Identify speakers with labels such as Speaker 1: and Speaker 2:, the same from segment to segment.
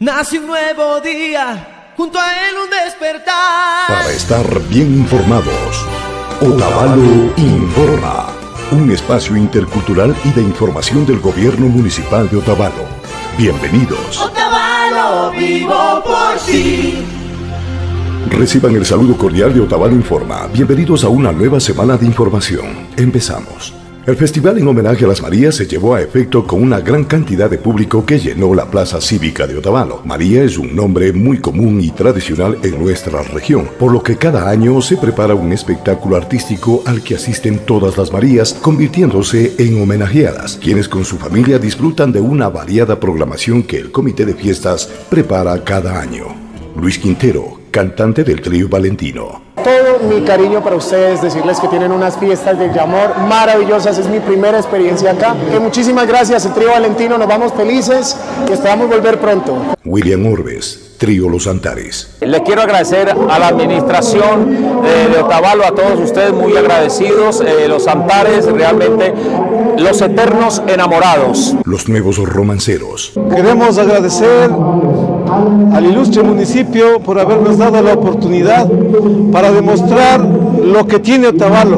Speaker 1: Nace un nuevo día, junto a él un despertar.
Speaker 2: Para estar bien informados, Otavalo Informa, un espacio intercultural y de información del gobierno municipal de Otavalo. Bienvenidos.
Speaker 1: Otavalo, vivo por ti.
Speaker 2: Reciban el saludo cordial de Otavalo Informa. Bienvenidos a una nueva semana de información. Empezamos. El festival en homenaje a las Marías se llevó a efecto con una gran cantidad de público que llenó la plaza cívica de Otavalo. María es un nombre muy común y tradicional en nuestra región, por lo que cada año se prepara un espectáculo artístico al que asisten todas las Marías, convirtiéndose en homenajeadas, quienes con su familia disfrutan de una variada programación que el comité de fiestas prepara cada año. Luis Quintero, cantante del trío Valentino.
Speaker 3: Todo mi cariño para ustedes, decirles que tienen unas fiestas de amor maravillosas, es mi primera experiencia acá. Muchísimas gracias, el trío Valentino, nos vamos felices y esperamos volver pronto.
Speaker 2: William Orbes, trío Los Antares.
Speaker 4: Le quiero agradecer a la administración de Otavalo, a todos ustedes muy agradecidos, Los Antares, realmente los eternos enamorados.
Speaker 2: Los Nuevos Romanceros.
Speaker 5: Queremos agradecer al ilustre municipio por habernos dado la oportunidad para demostrar lo que tiene Otavalo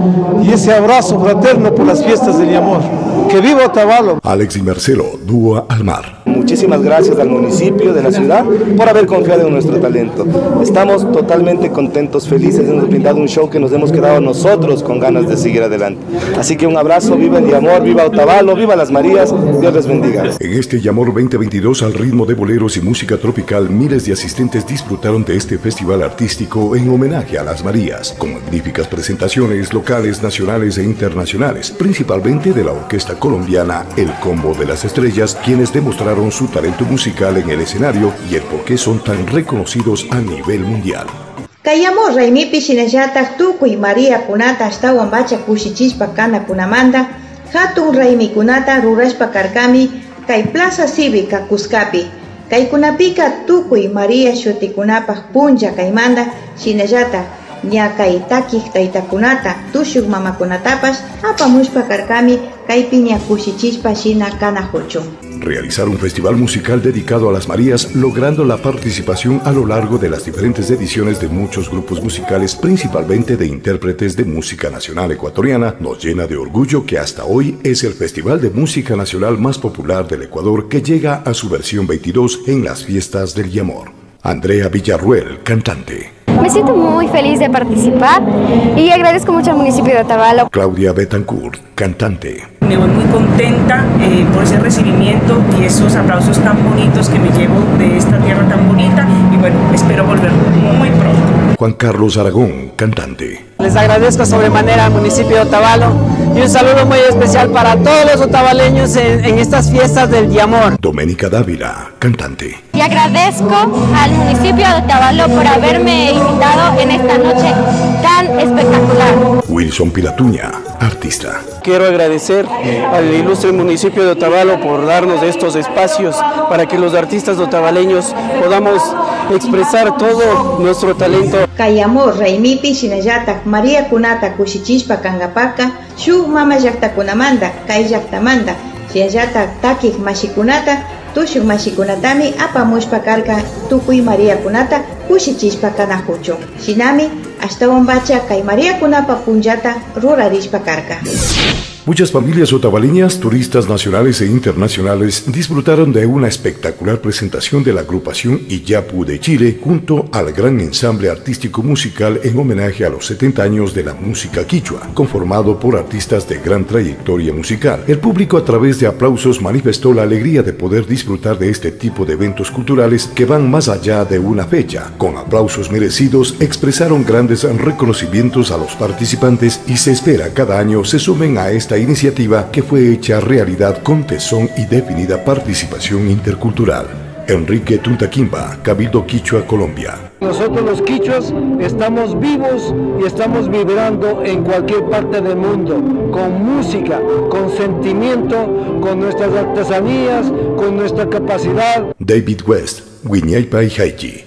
Speaker 5: y ese abrazo fraterno por las fiestas del amor. ¡Que viva Otavalo!
Speaker 2: Alex y Marcelo, dúo al mar.
Speaker 6: Muchísimas gracias al municipio de la ciudad por haber confiado en nuestro talento. Estamos totalmente contentos, felices de haber brindado un show que nos hemos quedado nosotros con ganas de seguir adelante. Así que un abrazo, viva el amor, viva Otavalo, viva las Marías, Dios les bendiga.
Speaker 2: En este Yamor 2022, al ritmo de boleros y música tropical, miles de asistentes disfrutaron de este festival artístico en homenaje a las Marías, con magníficas presentaciones locales, nacionales e internacionales, principalmente de la orquesta colombiana El Combo de las Estrellas, quienes demostraron su talento musical en el escenario y el por qué son tan reconocidos a nivel mundial.
Speaker 7: Kayamo Raimipi Shinayata Tukuy María Kunata Astawan Bacha Kushichishpa Kana Kunamanda Hatun Raimi Kunata Rurashpa Karkami Kay Plaza Cívica Cuscapi Kay Kunapika Tukuy María Shutikunapaj Punja Kaymanda Shinayata Ñakay Takik Taitakunata Tushuk Mamakunatapash Apamushpa Karkami Kaypi Ñakushichispa Shina Kana Huchun.
Speaker 2: Realizar un festival musical dedicado a las Marías, logrando la participación a lo largo de las diferentes ediciones de muchos grupos musicales, principalmente de intérpretes de música nacional ecuatoriana, nos llena de orgullo que hasta hoy es el festival de música nacional más popular del Ecuador, que llega a su versión 22 en las fiestas del Yamor. Andrea Villarruel, cantante.
Speaker 8: Me siento muy feliz de participar y agradezco mucho al municipio de Otavalo.
Speaker 2: Claudia Betancourt, cantante.
Speaker 9: Me voy muy contenta por ese recibimiento y esos aplausos tan bonitos que me llevo de esta tierra tan bonita y bueno, espero volver muy pronto.
Speaker 2: Juan Carlos Aragón, cantante.
Speaker 10: Les agradezco sobremanera al municipio de Otavalo y un saludo muy especial para todos los otavaleños en estas fiestas del Yamor.
Speaker 2: Doménica Dávila, cantante.
Speaker 8: Y agradezco al municipio de Otavalo por haberme invitado en esta noche tan espectacular.
Speaker 2: Wilson Pilatuña, artista.
Speaker 5: Quiero agradecer al ilustre municipio de Otavalo por darnos estos espacios para que los artistas otavaleños podamos expresar todo nuestro talento.
Speaker 7: Kayamo Raimipi Shinayata María Kunata Kushichishpa Kangapaka Shuk Mama Llaqtakunamanda Kay llaqtamanda Shinayata Takik Mashikunata Tushuk Mashikunatami Apamushpa Karka Tukuy María Kunata Kushichishpa Kanahuchu Shinami Astawan Bacha Kay María Kunapa Punjata Rurarishpa Karka.
Speaker 2: Muchas familias otavaleñas, turistas nacionales e internacionales disfrutaron de una espectacular presentación de la agrupación Iyapu de Chile junto al gran ensamble artístico musical en homenaje a los 70 años de la música quichua, conformado por artistas de gran trayectoria musical. El público, a través de aplausos, manifestó la alegría de poder disfrutar de este tipo de eventos culturales que van más allá de una fecha. Con aplausos merecidos, expresaron grandes reconocimientos a los participantes y se espera cada año se sumen a esta iniciativa que fue hecha realidad con tesón y definida participación intercultural. Enrique Tuntaquimba, Cabildo Quichua, Colombia.
Speaker 5: Nosotros los quichuas estamos vivos y estamos vibrando en cualquier parte del mundo, con música, con sentimiento, con nuestras artesanías, con nuestra capacidad.
Speaker 2: David West, Wiñaypa y Haiti.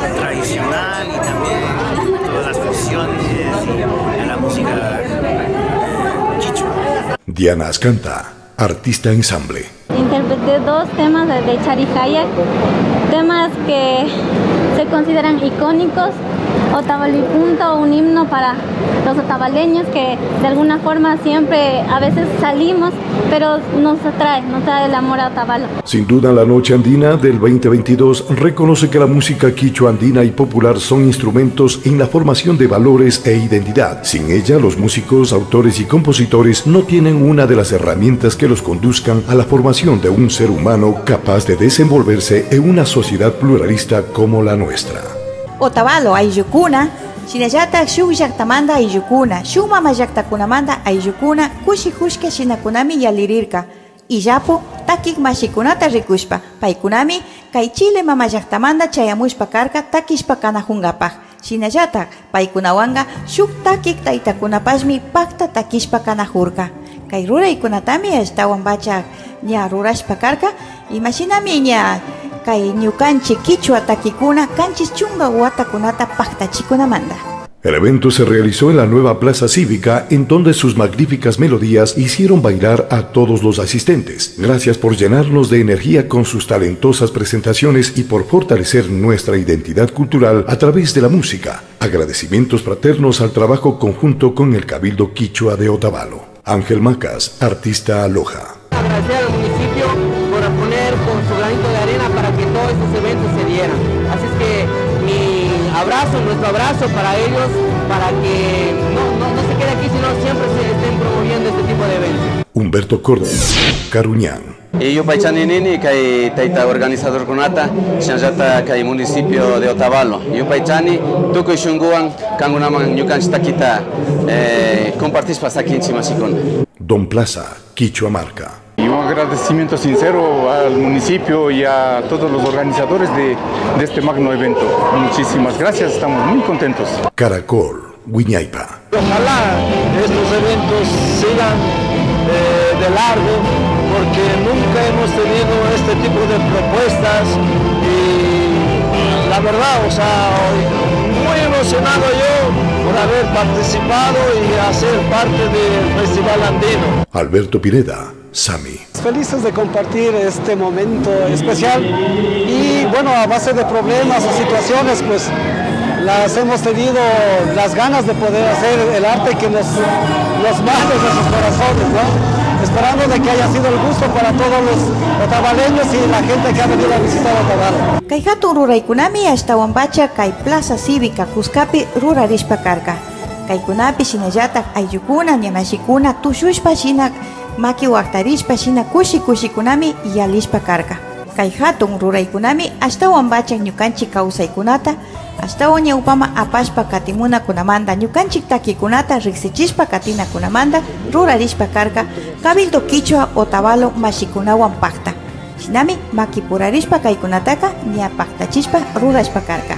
Speaker 11: Tradicional y también todas las fusiones de la música
Speaker 2: Diana Ascanta, artista ensamble.
Speaker 8: Interpreté 2 temas de Chari Hayak, temas que se consideran icónicos. Otavalo y Punto, un himno para los otavaleños que de alguna forma siempre a veces salimos, pero nos atrae el amor a Otavalo.
Speaker 2: Sin duda, la Noche Andina del 2022 reconoce que la música quichua andina y popular son instrumentos en la formación de valores e identidad. Sin ella, los músicos, autores y compositores no tienen una de las herramientas que los conduzcan a la formación de un ser humano capaz de desenvolverse en una sociedad pluralista como la nuestra.
Speaker 7: Otavalo ayllukkuna, shinallatak shuk llaqtamanta ayllukkuna, shuk mama llaqtakunamanta ayllukkuna kushijushka shinakunami yalirirka. Illapu takik mashikunata rikushpa, paykunami kay Chile mama llaqtamanta chayamushpa karka takishpa kanajungapaj. Shinallatak paykunawanga shuk takik taytakunapashmi pakta takishpa kanajurka. Kay ruraykunatami ashtawan ña rurashpa karka, imashinami ña kay ñukanchik quichua takikuna kanchis chunga watakunata paktachikunamanta.
Speaker 2: El evento se realizó en la nueva plaza cívica, en donde sus magníficas melodías hicieron bailar a todos los asistentes. Gracias por llenarnos de energía con sus talentosas presentaciones y por fortalecer nuestra identidad cultural a través de la música. Agradecimientos fraternos al trabajo conjunto con el Cabildo Quichua de Otavalo. Ángel Macas, artista Aloha.
Speaker 10: Agradecer al municipio por poner con su granito de arena para que todos estos eventos se dieran. Así es que mi abrazo, nuestro abrazo para ellos, para que no se quede aquí, sino siempre se estén promoviendo este tipo de eventos.
Speaker 2: Humberto Córdoba, Caruñán.
Speaker 11: Y yo paichani nini que taita organizador kunata, shanjata que municipio de Otavalo. Yo paichani tuko shunguan kangunaman yukanchtakita compartir pasaki en Chimasicón.
Speaker 2: Don Plaza, Quichua Marca.
Speaker 12: Y un agradecimiento sincero al municipio y a todos los organizadores de este magno evento. Muchísimas gracias, estamos muy contentos.
Speaker 2: Caracol, Huiñaypa.
Speaker 5: Ojalá estos eventos sigan de largo, porque nunca hemos tenido este tipo de propuestas y la verdad, muy emocionado yo por haber participado y hacer parte del Festival Andino.
Speaker 2: Alberto Pineda, Sami.
Speaker 5: Felices de compartir este momento especial y bueno, a base de problemas o situaciones, pues las hemos tenido las ganas de poder hacer el arte que nos mate de sus corazones, ¿no? Esperando de que haya sido el gusto para todos los otavaleños y la gente que ha venido a visitar Otavalo.
Speaker 7: Kay hatun ruraykunami ashtawanpacha kay Plaza Cívica Cuscapi rurarishpa karka. Kaykunapi shinallatak ayllukuna ñamashikuna tushushpa shina maki waqtarishpa shina kushikunami yalishpa karka. Kay hatun ruraykunami ashtawanpacha ñukanchik kawsaykunata ashtawan ñawpama apashpa katimunakunamanta ñukanchik takikunata riqsichishpa katinakunamanta rurarishpa karka Cabildo Quichua Otavalo mashikunawan pakta. Shinami makipurarishpa kaykunataka ña paktachispa rurashpa karka.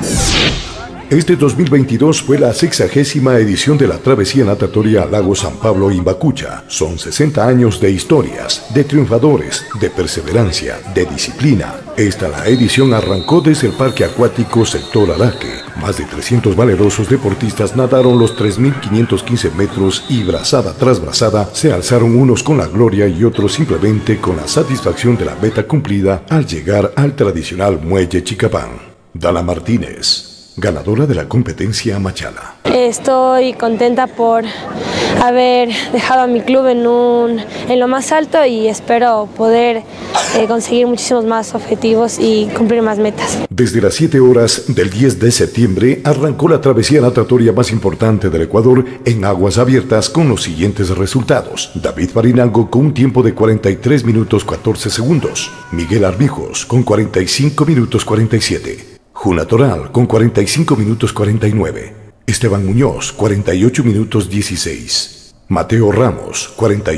Speaker 2: Este 2022 fue la 60ª edición de la travesía natatoria al lago San Pablo Imbacucha. Son 60 años de historias, de triunfadores, de perseverancia, de disciplina. La edición arrancó desde el Parque Acuático Sector Araque. Más de 300 valerosos deportistas nadaron los 3.515 metros y brazada tras brazada se alzaron unos con la gloria y otros simplemente con la satisfacción de la meta cumplida al llegar al tradicional muelle Chicapán. Dala Martínez, ganadora de la competencia Machala.
Speaker 8: Estoy contenta por haber dejado a mi club en lo más alto y espero poder conseguir muchísimos más objetivos y cumplir más metas.
Speaker 2: Desde las 7 horas del 10 de septiembre arrancó la travesía natatoria más importante del Ecuador en aguas abiertas con los siguientes resultados. David Farinalgo con un tiempo de 43 minutos 14 segundos. Miguel Armijos con 45 minutos 47. Juna Toral con 45 minutos 49. Esteban Muñoz, 48 minutos 16. Mateo Ramos,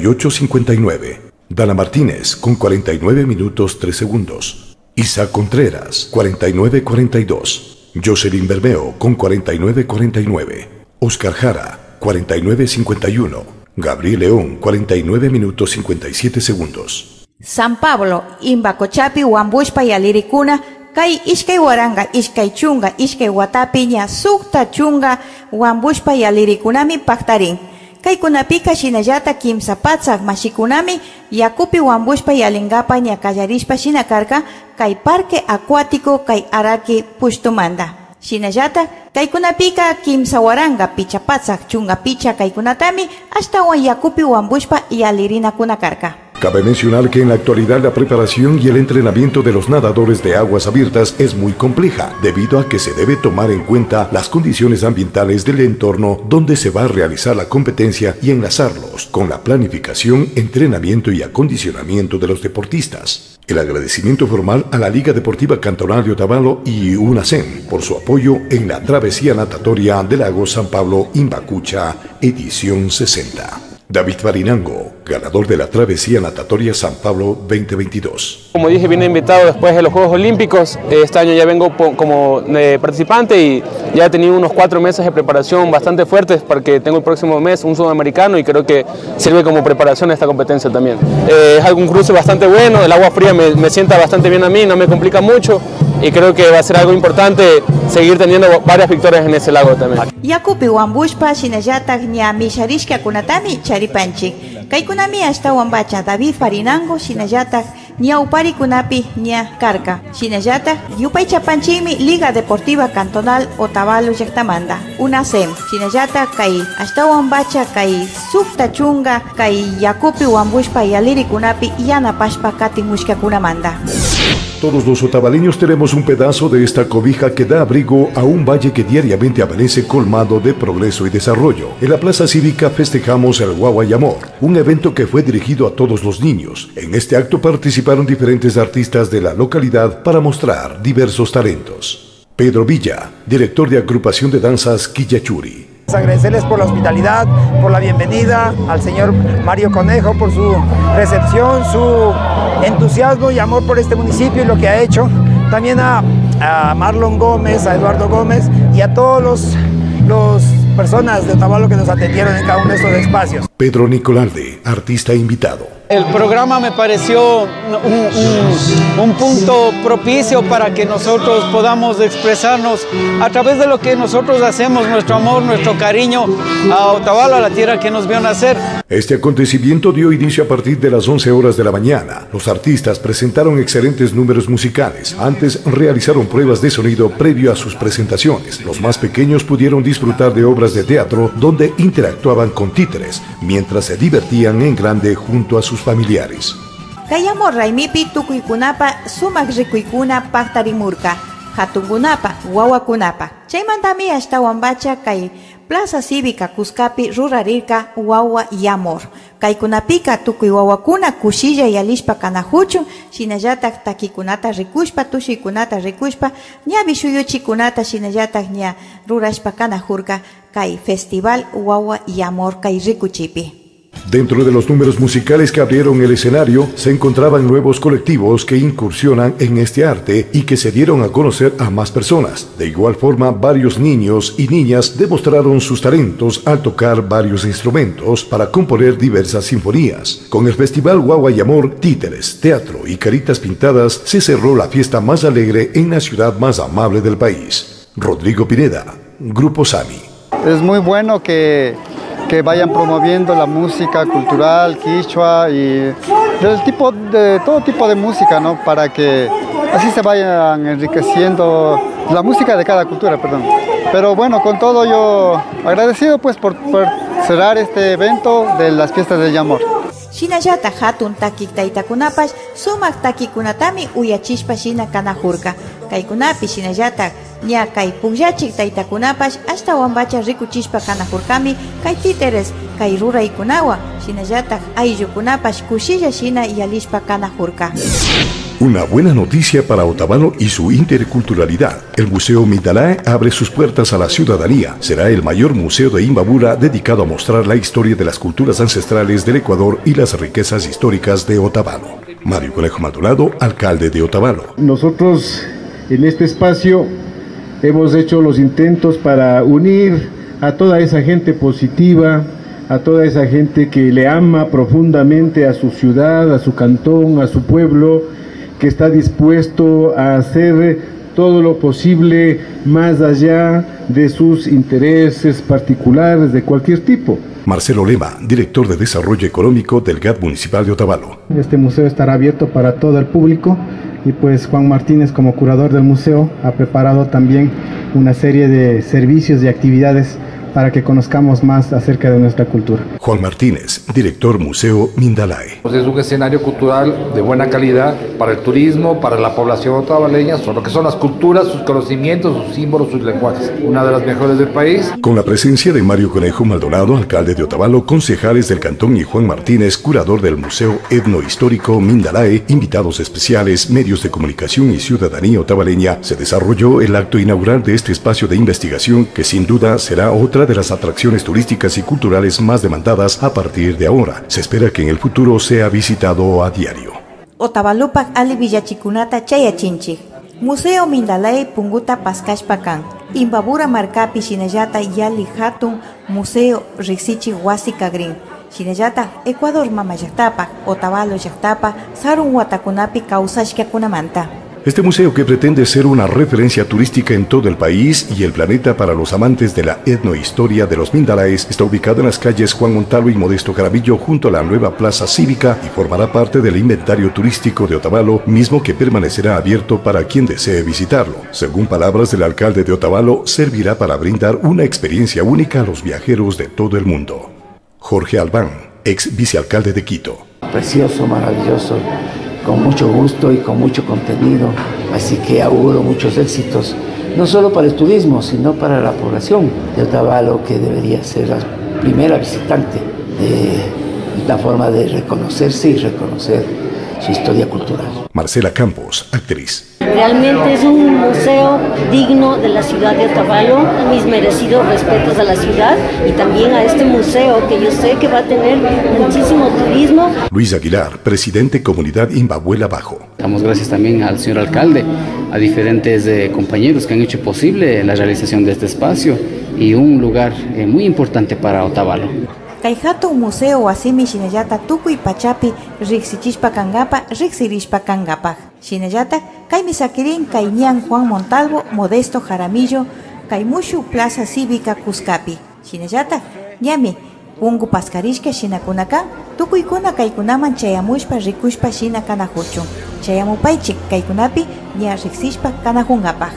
Speaker 2: 48:59. Dana Martínez, con 49 minutos 3 segundos. Isaac Contreras, 49:42. Jocelyn Bermeo, con 49:49. Oscar Jara, 49:51. Gabriel León, 49 minutos 57 segundos.
Speaker 7: San Pablo, Imbacochapi, Huambushpa y Aliricuna, Kay iskay waranga, iskay chunga, iskay watapi ña sukta chunga, Huambushpa y Alirikunami paktarin. Kaykunapika shinallata kimsa patzak mashikunami yakupi wambushpa yalingapa ña kallarishpa shina karka kay parque acuático kay Araki pushtumanda. Shinallata kaykunapika kimsa waranga picha patzak chunga picha kaykunatami ashtawan yakupi wambushpa yalirina kunakarka.
Speaker 2: Cabe mencionar que en la actualidad la preparación y el entrenamiento de los nadadores de aguas abiertas es muy compleja, debido a que se debe tomar en cuenta las condiciones ambientales del entorno donde se va a realizar la competencia y enlazarlos con la planificación, entrenamiento y acondicionamiento de los deportistas. El agradecimiento formal a la Liga Deportiva Cantonal de Otavalo y UNACEM por su apoyo en la travesía natatoria del lago San Pablo Imbacucha, edición 60. David Farinango, ganador de la travesía natatoria San Pablo 2022.
Speaker 13: Como dije, vine invitado después de los Juegos Olímpicos. Este año ya vengo como participante y ya he tenido unos 4 meses de preparación bastante fuertes porque tengo el próximo mes un sudamericano y creo que sirve como preparación a esta competencia también. Es algún cruce bastante bueno, el agua fría me sienta bastante bien a mí, no me complica mucho y creo que va a ser algo importante seguir teniendo varias victorias en ese lago también.
Speaker 7: Yakupi wambushpa shinallatak ña misharishka kunatami charipanchik. Kaykunami ashtawan bacha David Farinango shinallatak ña upari kunapi ña karka. Shinallatak yupay chapanchimi Liga Deportiva Cantonal Otavalo llaqtamanta UNACEM. Shinallatak kay ashtawan bacha kay sukta chunga kay yakupi wambushpa yaliri kunapi yanapashpa katimushka kunamanta.
Speaker 2: Todos los otavaleños tenemos un pedazo de esta cobija que da abrigo a un valle que diariamente amanece colmado de progreso y desarrollo. En la Plaza Cívica festejamos el Guagua y Amor, un evento que fue dirigido a todos los niños. En este acto participaron diferentes artistas de la localidad para mostrar diversos talentos. Pedro Villa, director de agrupación de danzas Quillachuri.
Speaker 14: Agradecerles por la hospitalidad, por la bienvenida, al señor Mario Conejo por su recepción, su entusiasmo y amor por este municipio y lo que ha hecho. También a Marlon Gómez, a Eduardo Gómez y a todos los personas de Otavalo que nos atendieron en cada uno de estos espacios.
Speaker 2: Pedro Nicolalde, artista invitado.
Speaker 15: El programa me pareció un punto propicio para que nosotros podamos expresarnos a través de lo que nosotros hacemos, nuestro amor, nuestro cariño a Otavalo, a la tierra que nos vio nacer.
Speaker 2: Este acontecimiento dio inicio a partir de las 11 horas de la mañana. Los artistas presentaron excelentes números musicales. Antes realizaron pruebas de sonido previo a sus presentaciones. Los más pequeños pudieron disfrutar de obras de teatro donde interactuaban con títeres, mientras se divertían en grande junto a sus familiares.
Speaker 7: Kayamo raimipi tukuykunapa sumak rikuykuna paktarimurka, hatunkunapa, wawakunapa. Chaymantami ashtawan bacha kay Plaza Cívica Cuscapi rurarirka wawa y amor. Kaykunapika tukuy wawakuna kushilla yalishpa kanahuchun, shinallatak takikunata rikushpa, tushiykunata rikushpa, ña bishuyuchikunata shinallatak ña rurashpa kanahurka kay Festival Wawa y Amor kay rikuchipi.
Speaker 2: Dentro de los números musicales que abrieron el escenario, se encontraban nuevos colectivos que incursionan en este arte y que se dieron a conocer a más personas. De igual forma, varios niños y niñas demostraron sus talentos al tocar varios instrumentos para componer diversas sinfonías. Con el Festival Guagua y Amor, títeres, teatro y caritas pintadas, se cerró la fiesta más alegre en la ciudad más amable del país. Rodrigo Pineda, Grupo Sami.
Speaker 16: Es muy bueno que vayan promoviendo la música cultural, quichua y de todo tipo de música, ¿no? Para que así se vayan enriqueciendo la música de cada cultura, perdón. Pero bueno, con todo yo agradecido pues por cerrar este evento de las fiestas del Yamor.
Speaker 7: Shinallata hatun takik taytakunapash sumak takikunatami uyachishpa shina kanahurka. Kaykunapi shinallata ña kay pullachik taytakunapash ashtawan bacha rikuchishpa kanahurkami kay títeres kay ruraykunawa shinallata ayllukunapash kushilla shina yalishpa kanahurka.
Speaker 2: Una buena noticia para Otavalo y su interculturalidad. El Museo Mindalae abre sus puertas a la ciudadanía. Será el mayor museo de Imbabura dedicado a mostrar la historia de las culturas ancestrales del Ecuador y las riquezas históricas de Otavalo. Mario Conejo Maldonado, alcalde de Otavalo.
Speaker 17: Nosotros en este espacio hemos hecho los intentos para unir a toda esa gente positiva, a toda esa gente que le ama profundamente a su ciudad, a su cantón, a su pueblo, que está dispuesto a hacer todo lo posible más allá de sus intereses particulares de cualquier tipo.
Speaker 2: Marcelo Lema, director de Desarrollo Económico del GAT Municipal de Otavalo.
Speaker 18: Este museo estará abierto para todo el público y pues Juan Martínez, como curador del museo, ha preparado también una serie de servicios y actividades para que conozcamos más acerca de nuestra cultura.
Speaker 2: Juan Martínez, director Museo Mindalae.
Speaker 19: Es un escenario cultural de buena calidad para el turismo, para la población otavaleña, sobre lo que son las culturas, sus conocimientos, sus símbolos, sus lenguajes. Una de las mejores del país.
Speaker 2: Con la presencia de Mario Conejo Maldonado, alcalde de Otavalo, concejales del cantón y Juan Martínez, curador del Museo Etnohistórico Mindalae, invitados especiales, medios de comunicación y ciudadanía otavaleña, se desarrolló el acto inaugural de este espacio de investigación que sin duda será otra de las atracciones turísticas y culturales más demandadas a partir de ahora. Se espera que en el futuro sea visitado a diario.
Speaker 7: Otavalupak ali villachikunata chayachinchik. Museo Mindalae punguta paskashpakan. Imbabura markapi shinallata yali hatun museo riksichi wasika green. Shinallata Ecuador mama llaqtapa, Otavalo llaqtapa, sarun watakunapi kawsashkakunamanta.
Speaker 2: Este museo, que pretende ser una referencia turística en todo el país y el planeta para los amantes de la etnohistoria de los Mindalaes, está ubicado en las calles Juan Montalvo y Modesto Jaramillo junto a la nueva plaza cívica y formará parte del inventario turístico de Otavalo, mismo que permanecerá abierto para quien desee visitarlo. Según palabras del alcalde de Otavalo, servirá para brindar una experiencia única a los viajeros de todo el mundo. Jorge Albán, ex vicealcalde de Quito.
Speaker 20: Precioso, maravilloso, con mucho gusto y con mucho contenido, así que auguro muchos éxitos, no solo para el turismo, sino para la población de Otavalo, que debería ser la primera visitante de la forma de reconocerse y reconocer su historia cultural.
Speaker 2: Marcela Campos, actriz.
Speaker 21: Realmente es un museo digno de la ciudad de Otavalo, mis merecidos respetos a la ciudad y también a este museo que yo sé que va a tener muchísimo turismo.
Speaker 2: Luis Aguilar, presidente Comunidad Imbabuela Bajo.
Speaker 22: Damos gracias también al señor alcalde, a diferentes compañeros que han hecho posible la realización de este espacio y un lugar muy importante para Otavalo.
Speaker 7: Kayhatu museo wasimi shinallata tukuy pachapi riksichishpa kangapa riksirishpa kangapa. Shinallata kaymi sakirin kayñan Juan Montalvo, Modesto Jaramillo, kaymushu Plaza Cívica Cuscapi. Shinallata ñami pungu paskarishka shinakunakan tukuykuna kaykunaman chayamushpa rikushpa shina kanajuchun. Chayamupaychik kaykunapi ña riksishpa kanajungapaj.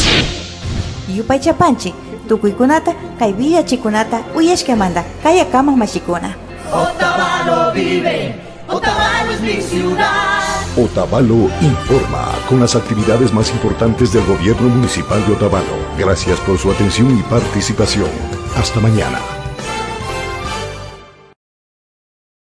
Speaker 7: Yupaychapanchik tukuykunata kay villachikunata uyashkamanta kayakaman mashikuna.
Speaker 1: Otavalo vive, Otavalo es mi ciudad.
Speaker 2: Otavalo informa con las actividades más importantes del gobierno municipal de Otavalo. Gracias por su atención y participación. Hasta mañana.